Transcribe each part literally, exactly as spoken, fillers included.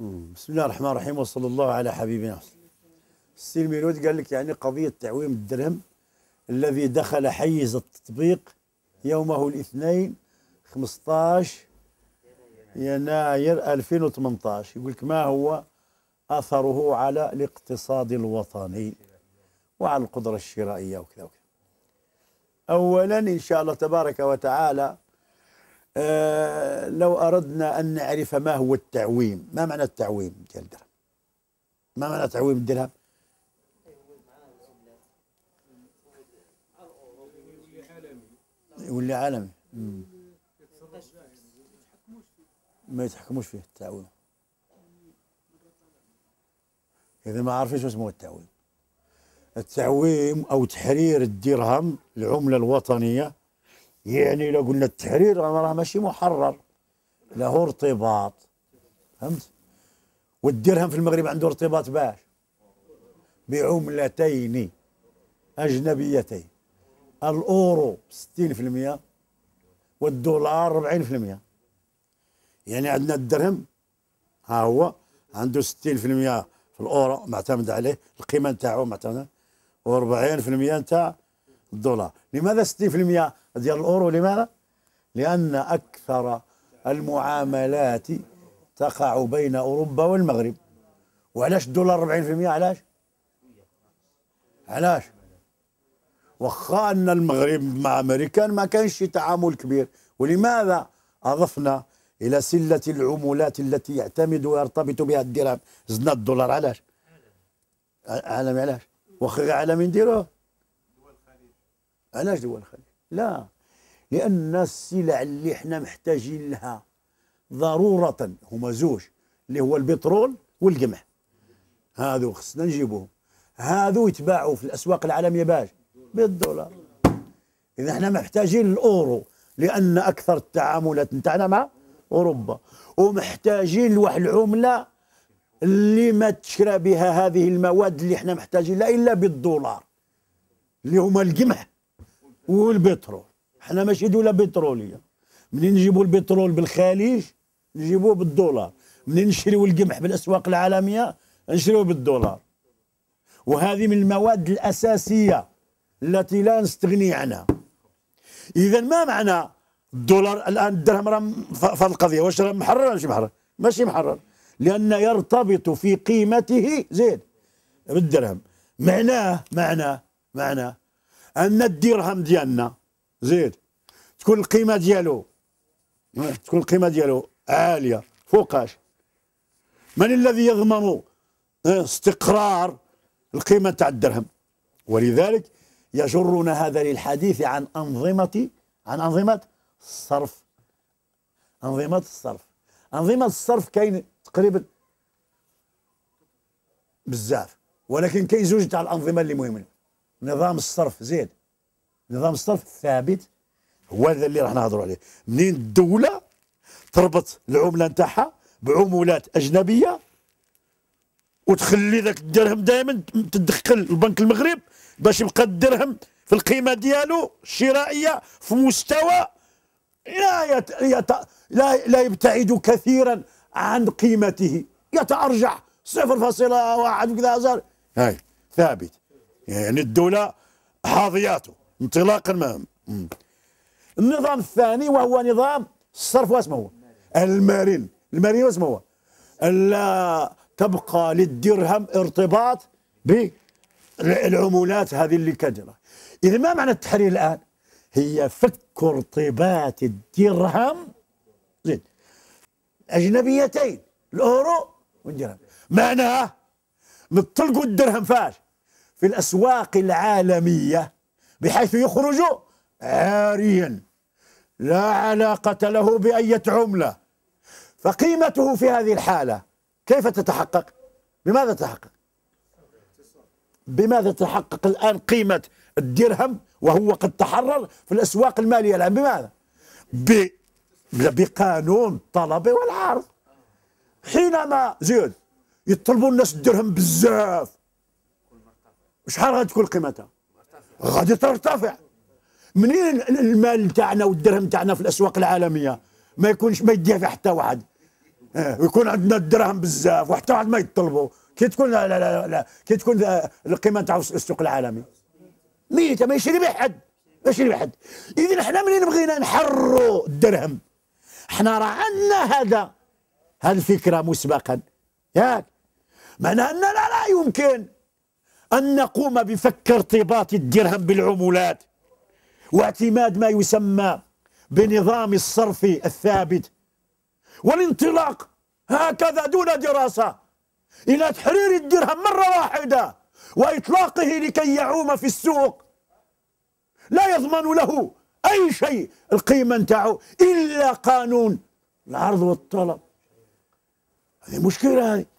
بسم الله الرحمن الرحيم وصلى الله على حبيبنا. السي الميلود قال لك يعني قضية تعويم الدرهم الذي دخل حيز التطبيق يومه الاثنين خمسطاش يناير ألفين وثمانطاش. يقول لك ما هو أثره على الاقتصاد الوطني وعلى القدرة الشرائية وكذا وكذا. أولا إن شاء الله تبارك وتعالى آه لو أردنا أن نعرف ما هو التعويم، ما معنى التعويم ديال الدرهم؟ ما معنى تعويم الدرهم؟ يولي عالمي. مم. ما يتحكموش فيه التعويم. إذا ما عارفين شو اسمه التعويم. التعويم أو تحرير الدرهم العملة الوطنية، يعني لو قلنا التحرير راه ماشي محرر، له ارتباط، فهمت؟ والدرهم في المغرب عنده ارتباط باش بعملتين أجنبيتين، الأورو ستين في المئة والدولار أربعين في المئة. يعني عندنا الدرهم ها هو عنده ستين في المئة في الأورو معتمد عليه، القيمة نتاعو معتمدة، وأربعين في المئة نتاع الدولار. لماذا ستين في المئة ديال الأورو؟ لماذا؟ لأن أكثر المعاملات تقع بين أوروبا والمغرب. وعلاش الدولار أربعين في المئة؟ علاش؟ علاش؟ واخا أن المغرب مع أمريكان ما كانش تعامل كبير. ولماذا أضفنا إلى سلة العملات التي يعتمد ويرتبط بها الدرهم زدنا الدولار؟ علاش؟ عالمي. علاش؟ واخا عالمي نديروه. علاش دول الخليج؟ لا، لأن السلع اللي احنا محتاجين لها ضرورة هما زوج، اللي هو البترول والقمح. هذو خصنا نجيبوهم، هذو يتباعوا في الأسواق العالمية باش بالدولار. إذا احنا محتاجين الأورو لأن أكثر التعاملات نتاعنا مع أوروبا، ومحتاجين لواحد العملة اللي ما تشرى بها هذه المواد اللي احنا محتاجين لها إلا بالدولار، اللي هما القمح والبترول. احنا ماشي دولة بترولية، منين نجيبوا البترول بالخليج نجيبوه بالدولار، منين نشريوا القمح بالأسواق العالمية نشريوه بالدولار. وهذه من المواد الأساسية التي لا نستغني عنها. إذا ما معنى الدولار الآن؟ الدرهم راه في القضية واش راه محرر ولا ماشي محرر؟ ماشي محرر، لأن يرتبط في قيمته زين بالدرهم. معناه معناه معناه أن الدرهم ديالنا زيد تكون القيمة ديالو تكون القيمة ديالو عالية فوقاش. من الذي يضمن استقرار القيمة تاع الدرهم؟ ولذلك يجرنا هذا للحديث عن أنظمة عن أنظمة الصرف. أنظمة الصرف أنظمة الصرف كاين تقريبا بزاف، ولكن كاين زوج تاع الأنظمة اللي مهمين. نظام الصرف زيد، نظام الصرف الثابت هو هذا اللي راح نهضروا عليه. منين الدولة تربط العملة نتاعها بعملات أجنبية وتخلي ذاك الدرهم دائما تدخل البنك المغرب باش يبقى الدرهم في القيمة ديالو الشرائية في مستوى لا يت... يت... لا لا يبتعد كثيرا عن قيمته، يتأرجح صفر فاصلة واحد وكذا هزار. هاي ثابت، يعني الدولة حاضياته انطلاقا ما. النظام الثاني وهو نظام الصرف، واسمه هو المرن. المرن واسمه هو لا تبقى للدرهم ارتباط بالعملات هذه اللي كجرة. إذا ما معنى التحرير الآن؟ هي فك ارتباط الدرهم زين أجنبيتين، الأورو والدرهم. معناه نطلقوا الدرهم فاش؟ في الأسواق العالمية بحيث يخرج عاريا لا علاقة له بأية عملة. فقيمته في هذه الحالة كيف تتحقق؟ بماذا تتحقق؟ بماذا تتحقق الآن قيمة الدرهم وهو قد تحرر في الأسواق المالية الآن؟ بماذا؟ ب... بقانون الطلب والعرض. حينما زيد يطلبوا الناس الدرهم بزاف، شحال غادي تكون قيمتها؟ غادي ترتفع. منين المال تاعنا والدرهم تاعنا في الاسواق العالميه ما يكونش ما يديها في حتى واحد؟ اه ويكون عندنا الدرهم بزاف وحتى واحد ما يطلبوا، كي تكون لا لا لا, لا. كي تكون القيمه تاع السوق العالمي ميته ما يشري بها حد، ما يشري بها حد. اذا حنا منين بغينا نحرروا الدرهم حنا راه عندنا هذا هذه الفكره مسبقا ياك، معناها اننا لا يمكن ان نقوم بفك ارتباط الدرهم بالعملات واعتماد ما يسمى بنظام الصرف الثابت والانطلاق هكذا دون دراسة إلى تحرير الدرهم مرة واحدة وإطلاقه لكي يعوم في السوق لا يضمن له أي شيء القيمة نتاعو إلا قانون العرض والطلب. هذه مشكلة، هذه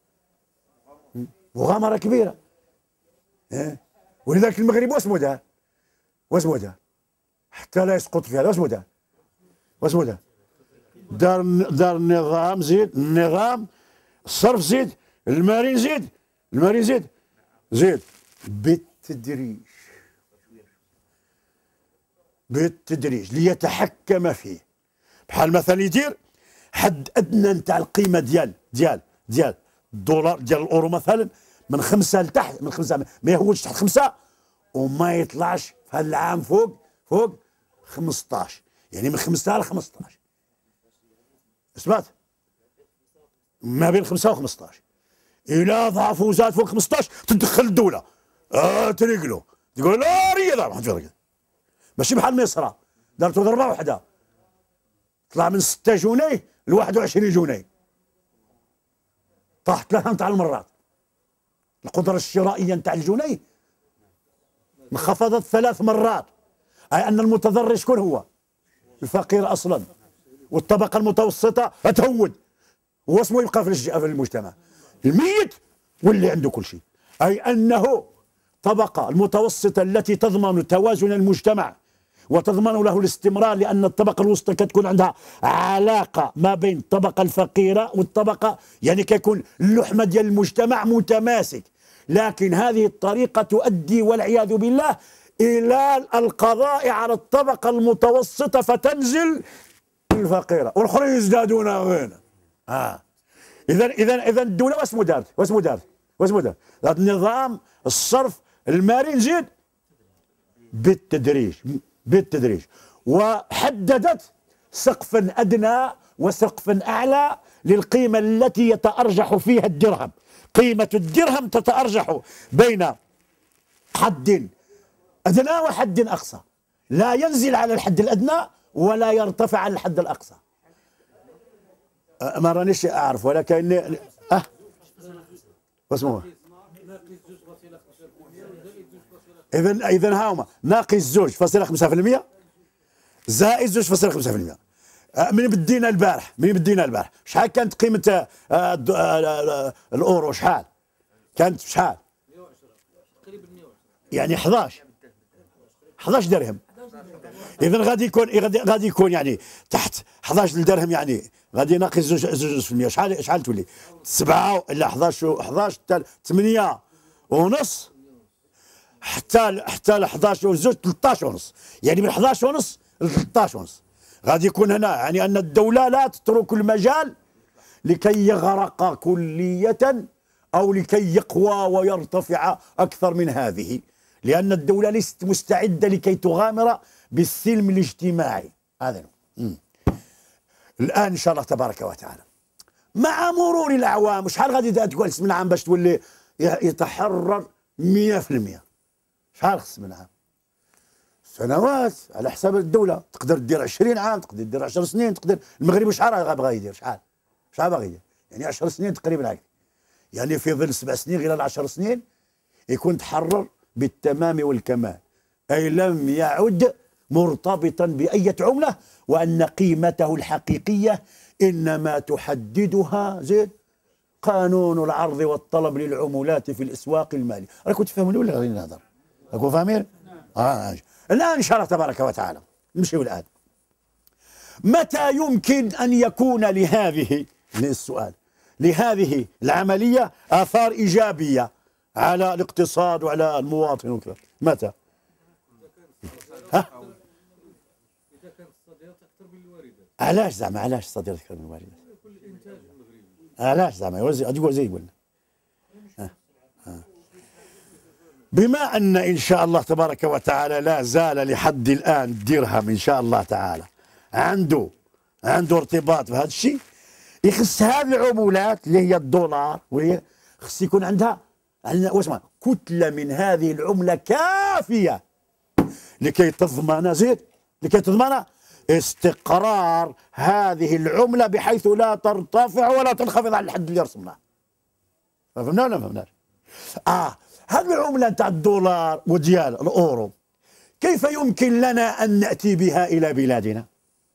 مغامرة كبيرة. ولذلك المغرب واسمه دار واسمه دار حتى لا يسقط في هذا، واسمه دار واسمه دار دار دار النظام زيد النظام الصرف زيد المارين زيد المارين زيد زيد بالتدريج بالتدريج ليتحكم فيه. بحال مثلا يدير حد ادنى نتاع القيمه ديال ديال ديال الدولار ديال الاورو مثلا من خمسه لتحت، من خمسه ما يهوش تحت خمسه وما يطلعش في هذا العام فوق فوق خمسطاش، يعني من خمسه ل خمسطاش سمعت ما بين خمسه و خمسطاش. إلا ضعف وزاد فوق خمسطاش تدخل الدوله اه تريقلو تقول لا رياضه ما حد ماشي بحال مصر دارتو ضربه واحده طلع من ستة جنيه ل واحد وعشرين جنيه، طاح ثلاثه نتاع المرات. القدره الشرائيه نتاع الجنيه انخفضت ثلاث مرات، اي ان المتضرر شكون هو؟ الفقير اصلا، والطبقه المتوسطه تهود، هو اسمه يبقى في المجتمع الميت واللي عنده كل شيء. اي انه الطبقه المتوسطه التي تضمن توازن المجتمع وتضمن له الاستمرار، لان الطبقه الوسطى كتكون عندها علاقه ما بين الطبقه الفقيره والطبقه، يعني كيكون اللحمه ديال المجتمع متماسك. لكن هذه الطريقه تؤدي والعياذ بالله الى القضاء على الطبقه المتوسطه فتنزل الفقيره والاخرين يزدادون غنى. اه اذا اذا اذا الدوله واسمو دارت واسمو دارت واسمو دارت هذا النظام الصرف المالي نزيد بالتدريج بالتدريج، وحددت سقفا ادنى وسقفا اعلى للقيمه التي يتارجح فيها الدرهم. قيمه الدرهم تتارجح بين حد ادنى وحد اقصى، لا ينزل على الحد الادنى ولا يرتفع على الحد الاقصى. ما رانيش اعرف ولكن اه واسمه اذا اذا ها هما ناقص زوج فاصلة خمسة في المية زائد زوج فاصلة خمسة في المية. من بدينا البارح من بدينا البارح شحال كانت قيمة الاورو؟ شحال كانت؟ شحال؟ يعني احداش احداش درهم. اذا غادي يكون غادي يكون يعني تحت احداش درهم، يعني غادي ناقص زوج زوج في المية. شحال شحال تولي؟ سبعة لا احداش احداش حتى ثمانية ونص حتى حتى ل احداش وزوج ثلاثطاش ونص، يعني من احداش ونص ل ثلاثطاش ونص غادي يكون هنا، يعني ان الدولة لا تترك المجال لكي يغرق كلية او لكي يقوى ويرتفع اكثر من هذه، لان الدولة ليست مستعدة لكي تغامر بالسلم الاجتماعي. هذا الان ان شاء الله تبارك وتعالى مع مرور الاعوام شحال غادي تقول من عام باش تولي يتحرر مئة في المئة؟ شحال خص من عام؟ سنوات على حساب الدولة، تقدر دير عشرين عام، تقدر دير عشر سنين، تقدر. المغرب شحال باغي يدير؟ شحال؟ شحال باغي يدير؟ يعني عشر سنين تقريبا هكا، يعني في ظل سبع سنين غير عشر سنين يكون تحرر بالتمام والكمال، أي لم يعد مرتبطا بأية عملة، وأن قيمته الحقيقية إنما تحددها زين قانون العرض والطلب للعملات في الاسواق الماليه. راكم تفهموني ولا غادي نهضر؟ راكم فاهمين؟ اه الان ان شاء الله تبارك وتعالى نمشيو الان. متى يمكن ان يكون لهذه السؤال لهذه العمليه اثار ايجابيه على الاقتصاد وعلى المواطن وكذا؟ متى؟ ها؟ اذا كانت الصادرات اكثر من الواردات. علاش زعما علاش الصادرات اكثر من الواردات؟ علاش زعما غادي تقول زي قلنا. آه. آه. بما ان ان شاء الله تبارك وتعالى لا زال لحد الان الدرهم ان شاء الله تعالى عنده عنده ارتباط بهذا الشيء، يخص هذه العملات اللي هي الدولار وهي خص يكون عندها واسمع كتله من هذه العمله كافيه لكي تضمن زيد لكي تضمن استقرار هذه العمله بحيث لا ترتفع ولا تنخفض على الحد اللي رسمناه. فهمنا ولا ما فهمناش؟ اه هذه العمله نتاع الدولار وديال الاورو كيف يمكن لنا ان ناتي بها الى بلادنا؟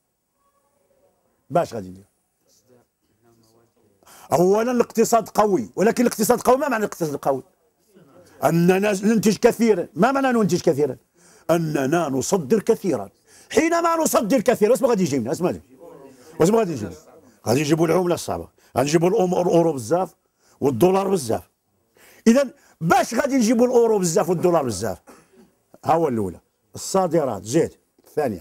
باش غادي ندير؟ اولا الاقتصاد قوي، ولكن الاقتصاد قوي ما معنى الاقتصاد القوي؟ اننا ننتج كثيرا. ما معنى ننتج كثيرا؟ اننا نصدر كثيرا. حينما نصدر كثيرا واش غادي يجي لنا؟ واش غادي واش غادي يجي؟ غادي يجيبوا العمله الصعبه، غادي يجيبوا الاورو بزاف والدولار بزاف. اذا باش غادي نجيبوا الاورو بزاف والدولار بزاف؟ ها هو الاولى الصادرات. زيد الثانيه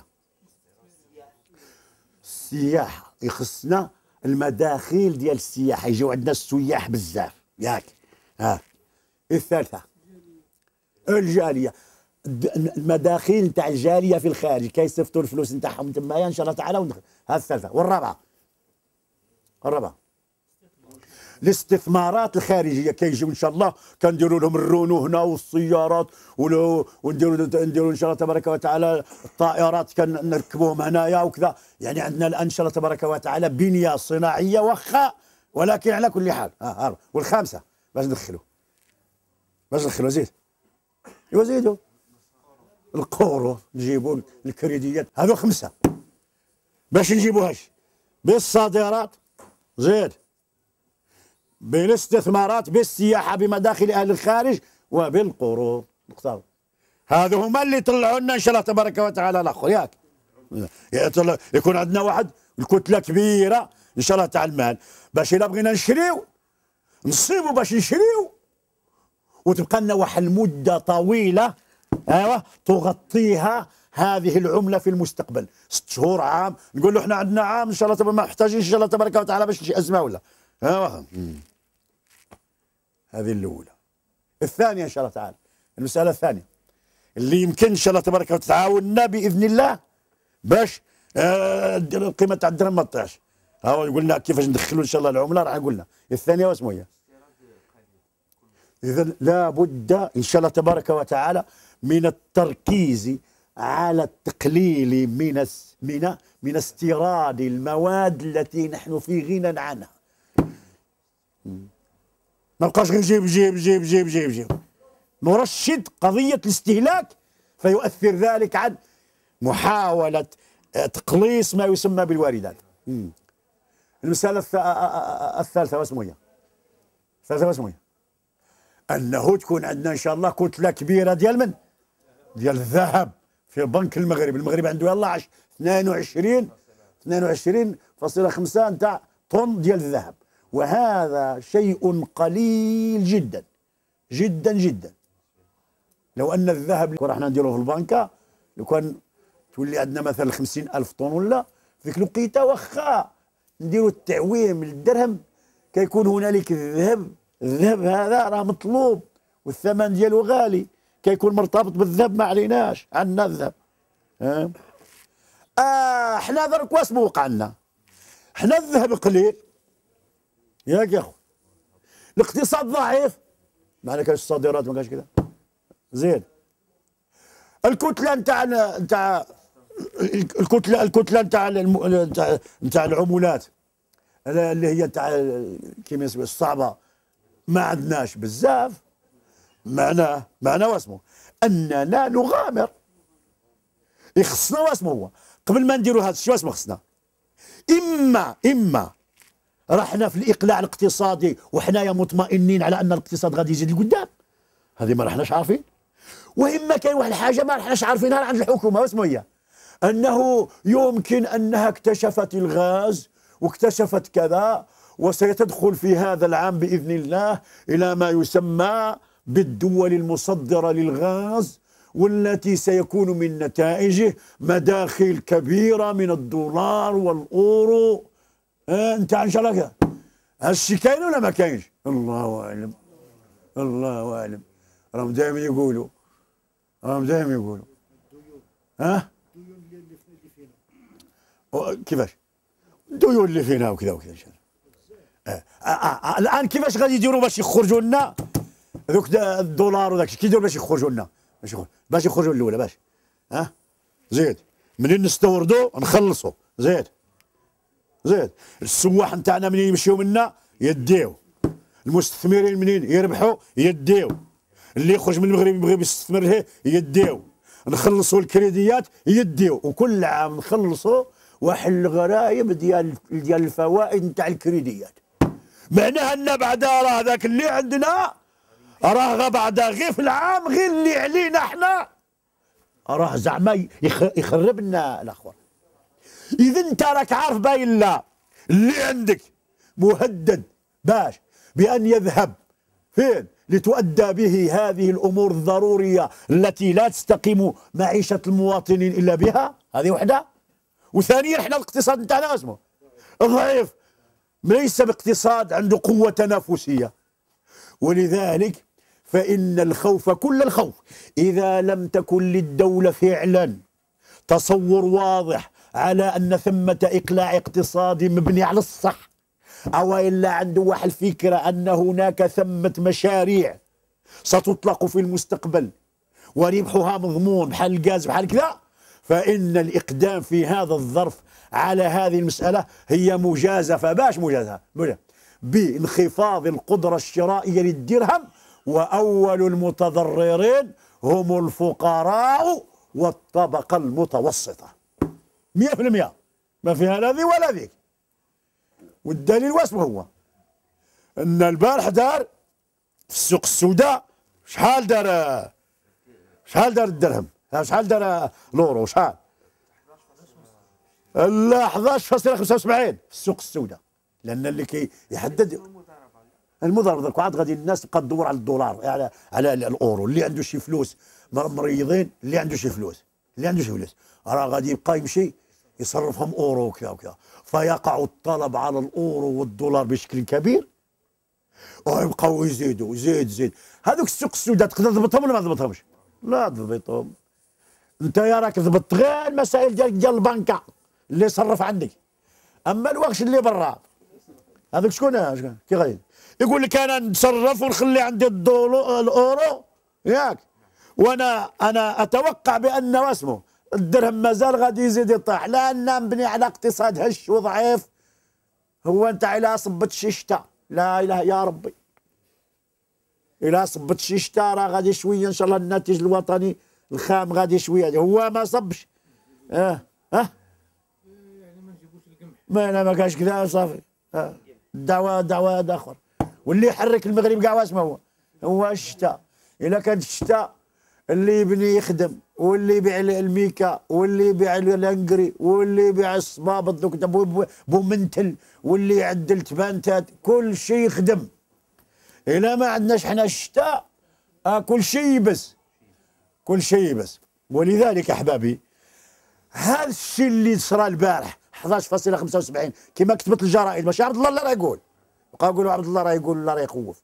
السياحه، يخصنا المداخيل ديال السياحه، يجيو عندنا السياح بزاف ياك. ها الثالثه الجاليه، المداخيل نتاع الجاليه في الخارج كيصيفطوا الفلوس نتاعهم تمايا ان شاء الله تعالى وندخل. هذه الثالثه. والرابعه الرابعه الاستثمارات الخارجيه كيجيو ان شاء الله كنديروا لهم الرونو هنا والسيارات ونديروا نديروا ان شاء الله تبارك وتعالى الطائرات كنركبوهم هنايا وكذا. يعني عندنا الان ان شاء الله تبارك وتعالى بنيه صناعيه واخا، ولكن على كل حال. ها آه. والخامسه باش ندخلوا باش ندخلوا زيد ايوا زيدوا القورو، نجيبوا الكريديات. هذو خمسه باش نجيبوهاش بالصادرات زيد بالاستثمارات بالسياحه بمداخل اهل الخارج وبالقروض. نختار هذو هما اللي طلعوا لنا ان شاء الله تبارك وتعالى الاخر ياك. يكون عندنا واحد الكتله كبيره ان شاء الله تاع المال باش الا بغينا نشريو نصيبوا باش نشريو وتبقى لنا واحد المده طويله ايوا تغطيها هذه العمله في المستقبل. ست شهور عام نقول له احنا عندنا عام ان شاء الله ما محتاجين ان شاء الله تبارك وتعالى باش شي ازمه ولا ايوا. هذه الاولى. الثانيه ان شاء الله تعالى المساله الثانيه اللي يمكن ان شاء الله تبارك وتعالى تعاوننا باذن الله باش آه القيمه تاع الدرهم ما تطيحش. ها هو قلنا كيفاش ندخلوا ان شاء الله العمله راح قلنا. الثانيه واسمو هي؟ اذا لابد ان شاء الله تبارك وتعالى من التركيز على التقليل من من من استيراد المواد التي نحن في غنى عنها. ما بقاش غير جيب جيب جيب جيب جيب جيب نرشد قضيه الاستهلاك فيؤثر ذلك عن محاوله تقليص ما يسمى بالواردات. المساله الثالثه واسمو هي؟ الثالثه واسمو هي؟ انه تكون عندنا ان شاء الله كتله كبيره ديال من؟ ديال الذهب في بنك المغرب. المغرب عنده يلاه اثنين وعشرين اثنين وعشرين فاصلة خمسة نتاع طن ديال الذهب، وهذا شيء قليل جدا جدا جدا. لو ان الذهب اللي راح نديروه في البنكه لو كان تولي عندنا مثلا خمسين ألف طن ولا في ذيك الوقيته واخا نديروا التعويم للدرهم كيكون هنالك الذهب. الذهب هذا راه مطلوب والثمن ديالو غالي، كيكون مرتبط بالذهب ما عليناش عندنا الذهب. ها آه حنا درك واش وقع لنا؟ حنا الذهب قليل ياك يا اخو، الاقتصاد ضعيف ما كاينش الصادرات ما كاينش كذا. زين الكتله نتاع نتاع الكتله الكتله نتاع نتاع نتاع العملات اللي هي نتاع كيما يسمى الصعبه ما عندناش بزاف. معناه معناه واسمو اننا نغامر. يخصنا واسمو هو قبل ما نديروا هذا الشيء واسمو خصنا اما اما رحنا في الاقلاع الاقتصادي وحنايا مطمئنين على ان الاقتصاد غادي يزيد لقدام، هذه ما رحناش عارفين. واما كاين واحد الحاجه ما رحناش عارفينها عند الحكومه واسمو هي؟ انه يمكن انها اكتشفت الغاز واكتشفت كذا وسيتدخل في هذا العام باذن الله الى ما يسمى بالدول المصدره للغاز، والتي سيكون من نتائجه مداخل كبيره من الدولار والاورو. اه انت ان شاء الله هالشي كاين ولا ما كاينش؟ الله اعلم، الله اعلم. راهم دائما يقولوا، راهم دائما يقولوا ها كيفاش الديون اللي فينا وكذا وكذا. آه. آه. آه. الان كيفاش غادي يديروا باش يخرجوا لنا ذوك الدولار وداك الشيء؟ كيديروا باش يخرجوا لنا، باش يخرجوا باش يخرجوا الاولى باش ها آه. زيد منين نستوردوا نخلصوا، زيد زيد السواح نتاعنا منين يمشيو منا يديو، المستثمرين منين يربحوا يديو، اللي يخرج من المغرب يبغي يستثمر له يديو، نخلصوا الكريديات يديو، وكل عام نخلصوا واحد الغرايب ديال ديال الفوائد نتاع الكريديات. معناها ان بعدا راه ذاك اللي عندنا راه بعدا غير في العام غير اللي علينا احنا راه زعما يخرب لنا الاخوان. اذا انت راك عارف باين لا اللي عندك مهدد باش بان يذهب فين لتؤدى به هذه الامور الضروريه التي لا تستقيم معيشه المواطنين الا بها، هذه وحده. وثانيا احنا الاقتصاد نتاعنا اسمه ضعيف، ليس باقتصاد عنده قوه تنافسيه، ولذلك فان الخوف كل الخوف اذا لم تكن للدوله فعلا تصور واضح على ان ثمه اقلاع اقتصادي مبني على الصح، او الا عنده واحد الفكره ان هناك ثمه مشاريع ستطلق في المستقبل وربحها مضمون بحال الغاز بحال كذا، فإن الإقدام في هذا الظرف على هذه المسألة هي مجازفة. باش مجازفة بانخفاض القدرة الشرائية للدرهم، وأول المتضررين هم الفقراء والطبقة المتوسطة مئة في المئة، ما فيها لا ذي ولا ذيك. والدليل واسمه هو أن البارح دار في السوق السوداء شحال دار شحال دار الدرهم، شحال دار لورو شحال؟ لا احداش فاصلة خمسة وسبعين في السوق السوداء، لان اللي كي يحدد المضاربه درك عاد غادي الناس تبقى تدور على الدولار، على على الاورو. اللي عنده شي فلوس مريضين، اللي عنده شي فلوس اللي عنده شي فلوس راه غادي يبقى يمشي يصرفهم اورو وكذا وكذا، فيقع الطلب على الاورو والدولار بشكل كبير، ويبقاو يزيدوا يزيد زيد. هذوك السوق السوداء تقدر تضبطهم ولا ما تضبطهمش؟ لا تضبطهم. انت يا راك ضبط غير المسائل ديال ديال البنكه اللي صرف عندك، اما الوغش اللي برا هذاك شكون شكون كي غادي يقول لك انا نتصرف ونخلي عندي الدولار الاورو ياك، وانا انا اتوقع بان واسمه الدرهم مازال غادي يزيد يطيح، لان مبني على اقتصاد هش وضعيف. هو انت الى صبت شي شتا، لا اله يا ربي، الى صبت شي شتا راه غادي شويه ان شاء الله الناتج الوطني الخام غادي شويه، هو ما صبش. اه اه يعني ما نجيبوش القمح، ما انا ما كاش كذا صافي. اه الدعوه دعوه اخر، واللي يحرك المغرب كاع واسمه هو هو الشتاء. الا كان الشتاء اللي يبني يخدم، واللي يبيع الميكا، واللي يبيع الانقري، واللي يبيع الصبابط دوك بومنتل، واللي يعدل تبانتات، كل شيء يخدم. الا ما عندناش حنا الشتاء آه كل شيء يبس، كل شيء بس. ولذلك احبابي هذا الشيء اللي صرا البارح احداش فاصلة خمسة وسبعين كما كتبت الجرائد، ماشي عبد الله اللي راه يقول، بقاو يقولوا عبد الله راه يقول لا راه يخوف،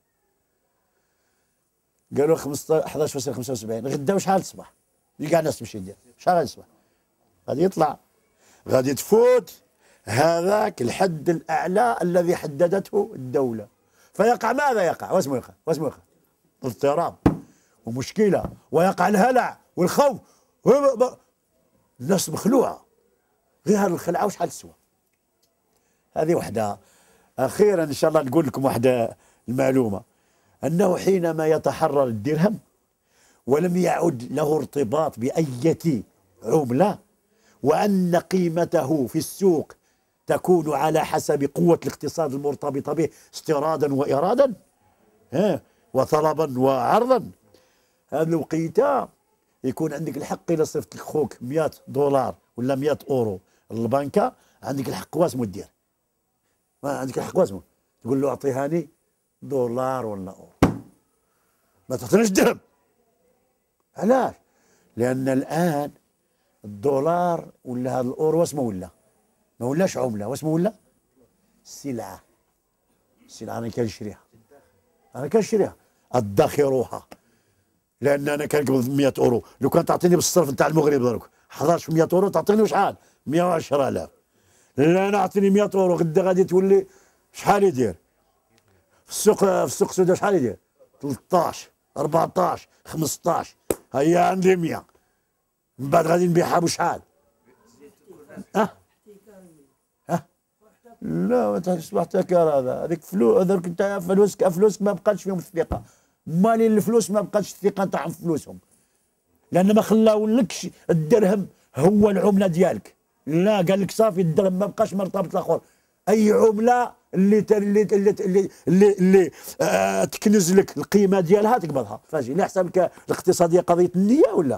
قالوا احداش فاصلة خمسة وسبعين. غدا وشحال تصبح؟ اللي كاع الناس تمشي دير شحال غادي تصبح؟ غادي يطلع، غادي تفوت هذاك الحد الاعلى الذي حددته الدوله، فيقع ماذا يقع؟ واسمه يقع واسمه يقع اضطراب ومشكله، ويقع الهلع والخوف. الناس مخلوعه، غير هذه الخلعه وشحال تسوى؟ هذه وحده. اخيرا ان شاء الله نقول لكم واحده المعلومه، انه حينما يتحرر الدرهم ولم يعد له ارتباط باية عمله، وان قيمته في السوق تكون على حسب قوه الاقتصاد المرتبطه به استيرادا وايرادا ها وطلبا وعرضا، هذا الوقيته يكون عندك الحق الا صرفت لك خوك مئة دولار ولا مئة اورو للبنكه، عندك الحق واسمو دير، ما عندك الحق واسمو تقول له اعطيهاني دولار ولا اورو، ما تعطيناش درهم. علاش؟ لان الان الدولار ولا هذا الاورو واسمو ولا ما ولاش عمله، واسمو ولا سلعه، السلعه انا كنشريها، انا كنشريها ادخروها، لان انا كنقبض مئة اورو، لو كان تعطيني بالصرف نتاع المغرب درك حضرتش مئة اورو تعطيني شحال؟ مئة وعشرة آلاف. لا انا اعطيني مئة اورو غدا غادي تولي شحال يدير؟ في السوق في السوق السوداء شحال يدير؟ ثلاثطاش أربعطاش خمسطاش. هيا عندي مئة، من بعد غادي نبيعها بشحال؟ ها؟ ها؟ لا ما تحسش باحتكار هذا، هذيك فلوس هذوك انت فلوسك فلوسك ما بقاتش فيهم الثقه، مالي الفلوس ما بقاتش الثقه نتاعهم في فلوسهم، لان ما خلاولكش الدرهم هو العمله ديالك، لا قال لك صافي الدرهم ما بقاش مرتبط الاخر، اي عمله اللي اللي اللي اللي, اللي, اللي آه تكنز لك القيمه ديالها تقبضها، فاجي اللي حسب لك الاقتصاديه قضيه النيه ولا.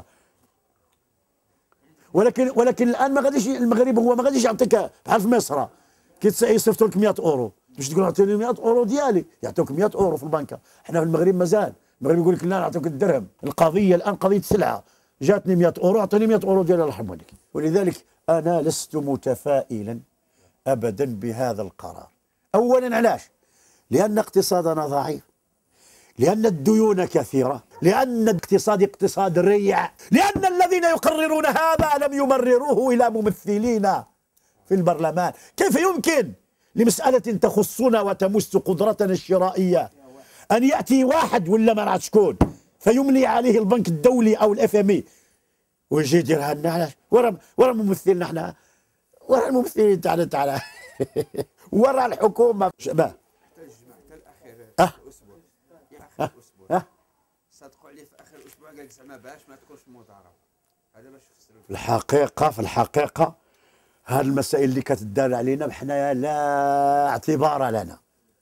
ولكن ولكن الان ما غاديش المغرب هو ما غاديش يعطيك بحال في مصر كي يصيفطوا لك مئة اورو باش تقول اعطيني مئة اورو ديالي، يعطوك مئة اورو في البنكه. حنا في المغرب مازال، المغرب يقول لك لا نعطيك الدرهم. القضيه الان قضيه سلعه، جاتني مئة اورو اعطيني مئة اورو ديالي الله يرحم والديك. ولذلك انا لست متفائلا ابدا بهذا القرار. اولا علاش؟ لان اقتصادنا ضعيف، لأن الديون كثيرة، لأن الاقتصاد اقتصاد ريع، لأن الذين يقررون هذا لم يمرروه إلى ممثلين في البرلمان. كيف يمكن لمسألة تخصنا وتمس قدرتنا الشرائية أن يأتي واحد ولا ما نعرف شكون فيملي عليه البنك الدولي أو الاف ام اي ويجي يديرها لنا؟ علاش؟ ورا ورا ممثلنا احنا، ورا الممثلين تاعنا تاعنا ورا الحكومة شباب. أه اخر اسبوع صدقوا عليه في اخر الاسبوع قال لك زعما باش ما تكونش مضاربه. هذا باش خسروا في الحقيقه في الحقيقه هذه المسائل اللي كتدار علينا حنايا لا اعتبار لنا،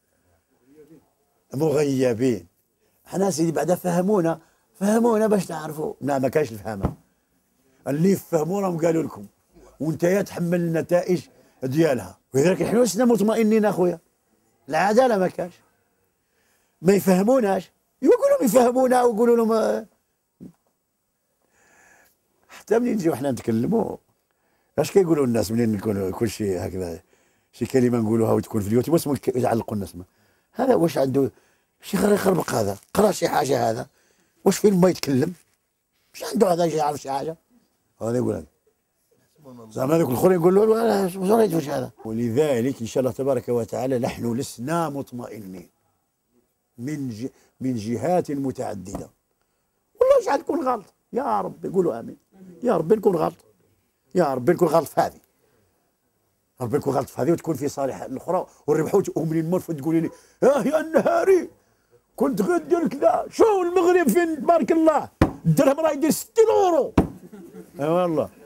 مغيبين. حنا سيدي بعدا فهمونا فهمونا باش تعرفوا. لا ما كاينش الفهمه، اللي يفهمونا قالوا لكم وانت يا تحمل النتائج ديالها. ولذلك احنا لسنا مطمئنين اخويا، العداله ما كاش، ما يفهموناش، يقولوا يفهمونا ويقولوا لهم. حتى منين نجيو حنا نتكلموا اش كيقولوا الناس منين نكون كل شيء هكذا شي كلمه نقولوها وتكون في اليوتيوب واسمه يعلقوا الناس. هذا واش عنده شي يخربق؟ هذا قرا شي حاجه، هذا واش فين ما يتكلم؟ واش عنده هذا يعرف شي حاجه؟ هذا يقول هذا زعما هذوك الاخرين يقولوا له واش واش هذا. ولذلك ان شاء الله تبارك وتعالى نحن لسنا مطمئنين من ج... من جهات متعدده. والله يجعل نكون غلط يا رب، يقولوا امين. يا رب نكون غلط، يا رب نكون غلط في هذه، يا رب نكون غلط في هذه وتكون في صالح الاخرى ونربحوا. ومنين نمر تقولي لي اه يا النهاري كنت غدير كذا، شو المغرب فين تبارك الله الدرهم راه يدير ستين اورو. اي والله